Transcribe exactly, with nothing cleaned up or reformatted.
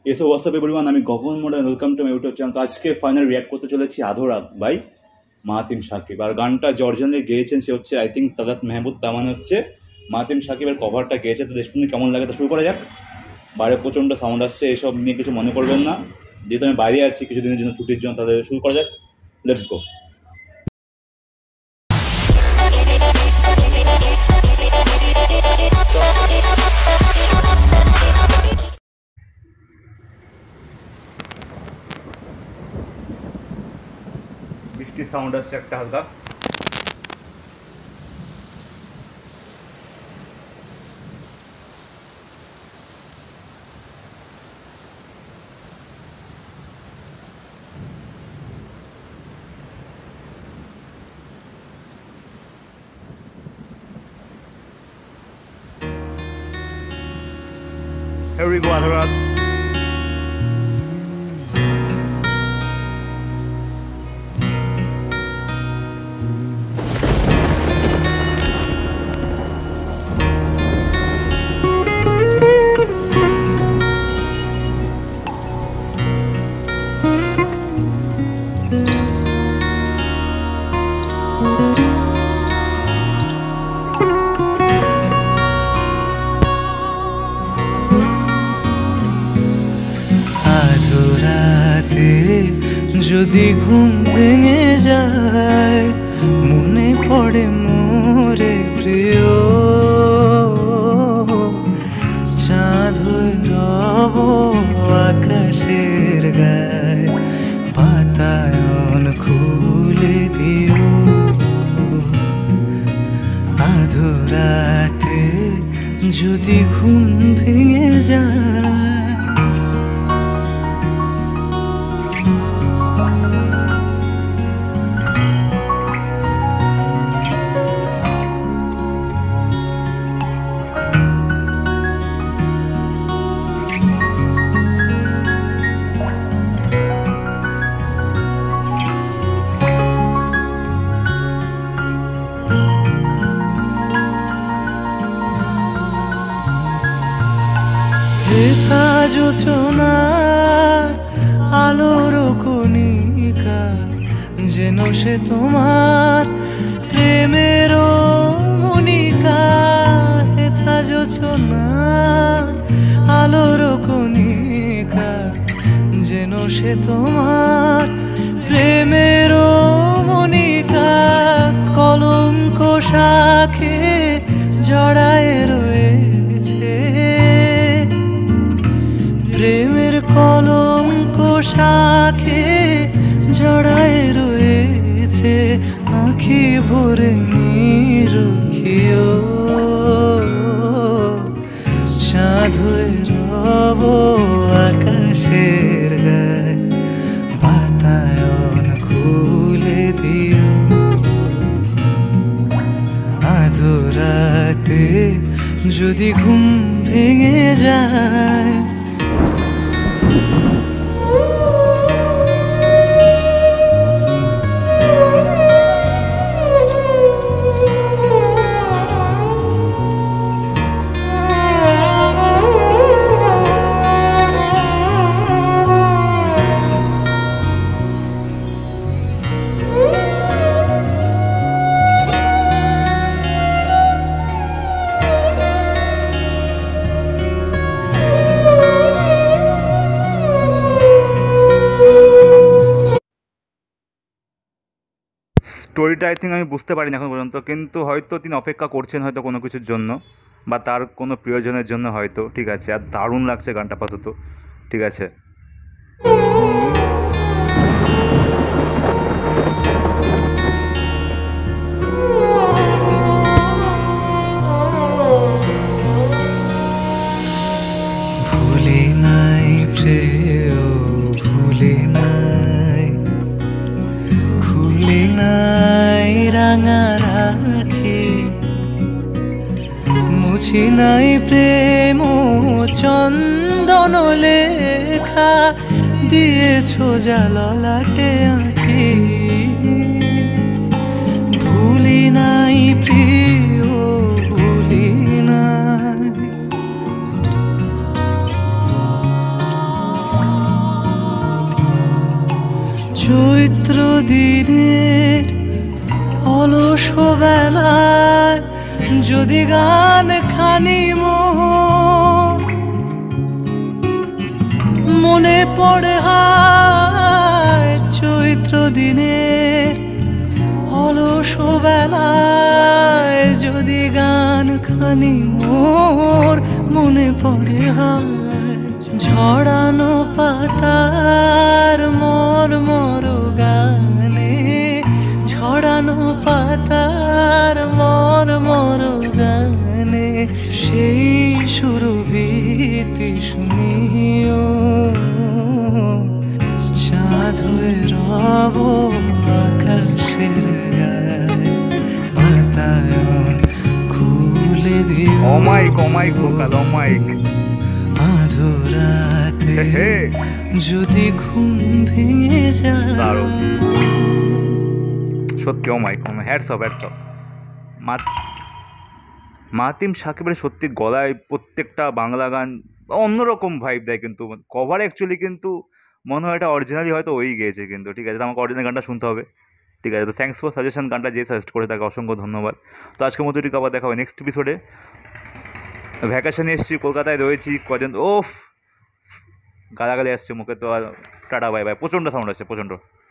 এসো what's up everyone, আমি গগন মডার্ন, welcome to my YouTube channel. তো আজকে ফাইনাল রিয়াক্ট করতে চলেছি আধো রাত বাই মাহাতিম সাকিব। আর গানটা জর্জনে গেয়েছেন সে হচ্ছে আই থিঙ্ক তালাত মেহবুব, তার মানে হচ্ছে মাহাতিম সাকিবের কভারটা গেয়েছে। তো দেখুন কেমন লাগে, তো শুরু করা যাক। বাইরে প্রচণ্ড সাউন্ড আসছে, এসব নিয়ে কিছু মনে করবেন না, যেহেতু আমি বাইরে আছি কিছুদিনের জন্য ছুটির জন্য। তাহলে শুরু করা যাক, লেটস গো। বৃষ্টির সাউন্ড আসছে একটা হালকা। Here we go, আধো রাত। যদি ঘুম ভেঙে যায়, মনে পড়ে মোরে প্রিয়, চাঁদ হয়ে রব আকাশের গায়ে, বাতায়ন খুলে দিও। আধো রাতে যদি ঘুম ভেঙে যায়, হেথা জোছনার আলোর কণিকা, যেন সে তোমার প্রেমের মনিকা। হেথা জোছনার আলোর কণিকা, যেন সে তোমার প্রেমের মনিকা। কলঙ্ক শাখে জড়ায় রয়েছে, প্রেমের কলঙ্ক শাখে জড়ায় রয়েছে। আঁখি ভরে নিরখিও, চাঁদ হয়ে রব আকাশের গায়ে, বাতায়ন খুলে দিও। আধো রাতে যদি ঘুম ভেঙে যায়, স্টোরিটা আই থিঙ্ক আমি বুঝতে পারিনি এখন পর্যন্ত, কিন্তু হয়তো তিনি অপেক্ষা করছেন হয়তো কোনো কিছুর জন্য, বা তার কোনো প্রিয়জনের জন্য হয়তো। ঠিক আছে, আর দারুণ লাগছে গানটা আপাতত। ঠিক আছে, ভুলে নাই প্রেয়, ভুলে নাই, খুলে নাই রাঙা রাখি, মুছি নাই প্রেম চন্দন লেখা, দিয়েছ জাললাটে আঁকি। ভুলি নাই প্রিয়, ভুলি নাই, চৈত্র দিনের অলস বেলায় যদি গান খানি মোর মনে পড়ে হায় চৈত্র দিনের অলস বেলায় যদি গান খানি মোর মনে পড়ে হায় ঝরানো পাতার মর মর গানে ঝরানো পাতার মর মর গানে সেই সুরভিতি শুনিও চাঁদ হয়ে রব আকাশের গায়ে বাতায়ন খুলে দিও অমাইক অমাইক ভোকাল অমাইক আধরাতে যদি ঘুম ভেঙে যায় সত্যি অমাইক হ্যাটস অফ হ্যাটস অফ মাতিম সাকিবের সত্যি গলায় প্রত্যেকটা বাংলা গান অন্যরকম ভাইব দেয়, কিন্তু কভার অ্যাকচুয়ালি কিন্তু মনে হয় এটা অরিজিনালি হয়তো ওই গেয়েছে কিন্তু। ঠিক আছে, তো আমাকে অরিজিনাল গানটা শুনতে হবে। ঠিক আছে, তো থ্যাংকস ফর সাজেশন, গানটা যে সাজেস্ট করে তাকে অসংখ্য ধন্যবাদ। তো আজকের মতো এটিকে আবার দেখা হবে নেক্সট এপিসোডে। ভ্যাকেশনে এসেছি, কলকাতায় রয়েছি কজন, ওফ গালাগালি আসছে মুখে, তো আর টাটা বাই বাই। প্রচণ্ড সাউন্ড আসছে প্রচণ্ড।